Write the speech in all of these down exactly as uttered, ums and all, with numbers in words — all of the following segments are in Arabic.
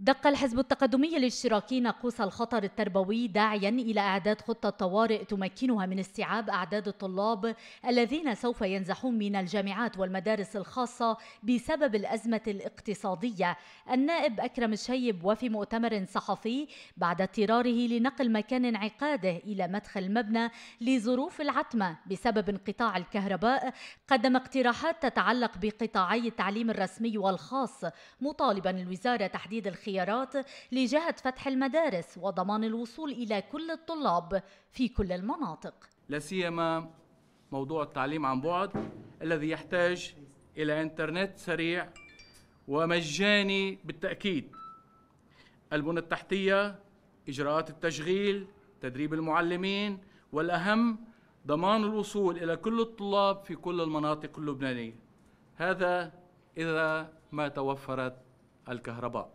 دق الحزب التقدمي الاشتراكي ناقوس الخطر التربوي داعيا إلى إعداد خطة طوارئ تمكنها من استيعاب أعداد الطلاب الذين سوف ينزحون من الجامعات والمدارس الخاصة بسبب الأزمة الاقتصادية. النائب أكرم الشيب وفي مؤتمر صحفي بعد اضطراره لنقل مكان انعقاده إلى مدخل المبنى لظروف العتمة بسبب انقطاع الكهرباء قدم اقتراحات تتعلق بقطاعي التعليم الرسمي والخاص، مطالبا الوزارة تحديد الخيارات لجهة فتح المدارس وضمان الوصول إلى كل الطلاب في كل المناطق، لا سيما موضوع التعليم عن بعد الذي يحتاج إلى إنترنت سريع ومجاني بالتأكيد، البنى التحتية، إجراءات التشغيل، تدريب المعلمين، والأهم ضمان الوصول إلى كل الطلاب في كل المناطق اللبنانية، هذا إذا ما توفرت الكهرباء.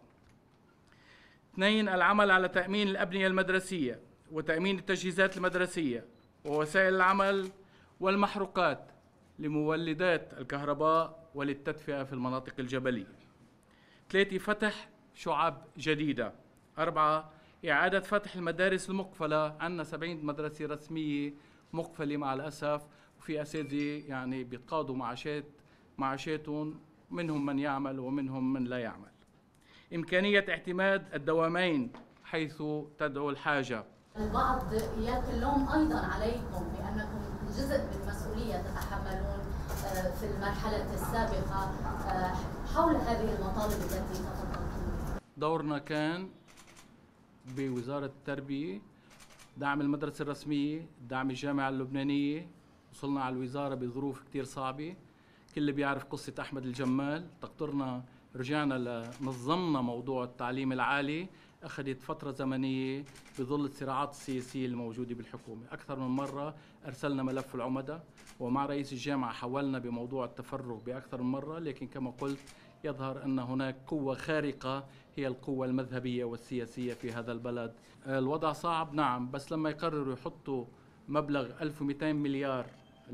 اثنين، العمل على تأمين الأبنية المدرسية وتأمين التجهيزات المدرسية ووسائل العمل والمحروقات لمولدات الكهرباء وللتدفئة في المناطق الجبلية. ثلاثة، فتح شعب جديدة. أربعة، إعادة فتح المدارس المقفلة، عندنا سبعين مدرسة رسمية مقفلة مع الأسف، وفي أساتذة يعني بيتقاضوا معاشات معاشاتهم، منهم من يعمل ومنهم من لا يعمل. إمكانية اعتماد الدوامين حيث تدعو الحاجة. البعض يلقي اللوم أيضا عليكم بأنكم جزء من مسؤولية تتحملون في المرحلة السابقة حول هذه المطالب التي تفضلتم. دورنا كان بوزارة التربية دعم المدرسة الرسمية، دعم الجامعة اللبنانية. وصلنا على الوزارة بظروف كتير صعبة، كل اللي بيعرف قصة أحمد الجمال. تقدرنا رجعنا لنظمنا موضوع التعليم العالي، أخذت فترة زمنية بظل الصراعات السياسية الموجودة بالحكومة. أكثر من مرة أرسلنا ملف العمدة، ومع رئيس الجامعة حولنا بموضوع التفرغ بأكثر من مرة، لكن كما قلت يظهر أن هناك قوة خارقة هي القوة المذهبية والسياسية في هذا البلد. الوضع صعب نعم، بس لما يقرروا يحطوا مبلغ ألف ومئتين مليار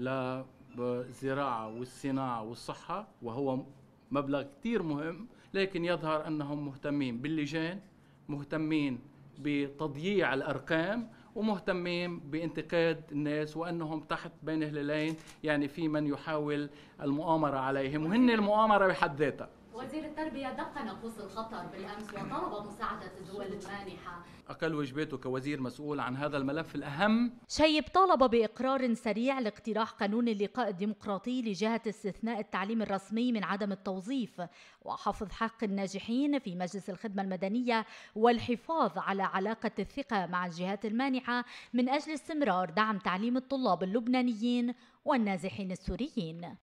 للزراعة والصناعة والصحة، وهو مبلغ كتير مهم، لكن يظهر أنهم مهتمين باللجان، مهتمين بتضييع الأرقام، ومهتمين بانتقاد الناس وأنهم تحت بين هلالين، يعني في من يحاول المؤامرة عليهم، وهن المؤامرة بحد ذاتها. وزير التربية دق ناقوس الخطر بالأمس وطلب مساعدة الدول المانحة. أقل واجباته كوزير مسؤول عن هذا الملف الأهم. شيب طالب بإقرار سريع لاقتراح قانون اللقاء الديمقراطي لجهة استثناء التعليم الرسمي من عدم التوظيف وحفظ حق الناجحين في مجلس الخدمة المدنية والحفاظ على علاقة الثقة مع الجهات المانحة من أجل استمرار دعم تعليم الطلاب اللبنانيين والنازحين السوريين.